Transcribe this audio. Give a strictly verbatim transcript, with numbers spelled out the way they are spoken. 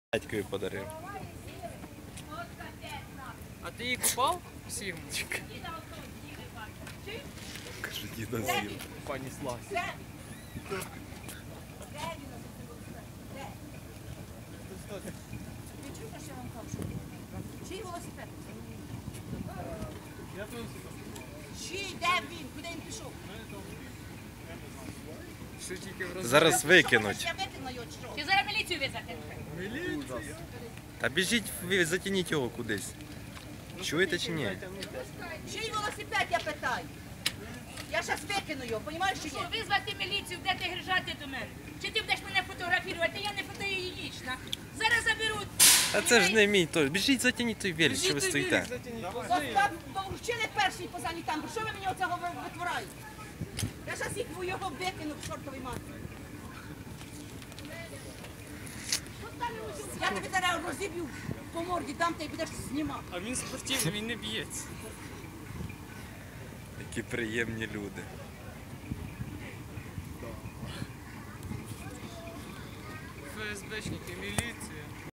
Батькові подарив. А ти її купав? Сігму? Кажу, діда з'їв. Понеслась. Чий велосипед? Чий? Де він? Куди він пішов? Що тільки в роз... Зараз викинуть. Я викину його, чи що? Ти зараз міліцію визати. Та біжіть, ви затягніть його кудись. Чуєте чи ні? Чий велосипед, я питаю? Я зараз викину його, розумієш, чи ні? Що, визвати міліцію, де ти грижати до мене? Чи ти будеш мене фотографувати? Я не фотогенічна. Зараз заберуть. А це ж не мій той. Біжіть, затягніть той велик, що ви стоїте. Остап, то вчили перший позані там. Що ви мені оцього витвораєте? Я зараз їх його викину в шортовий мат. Я тобі зараз розіб'ю по морді, дам ти і будеш знімати. А він спортивний, він не б'ється. Які приємні люди. ФСБшники, міліція.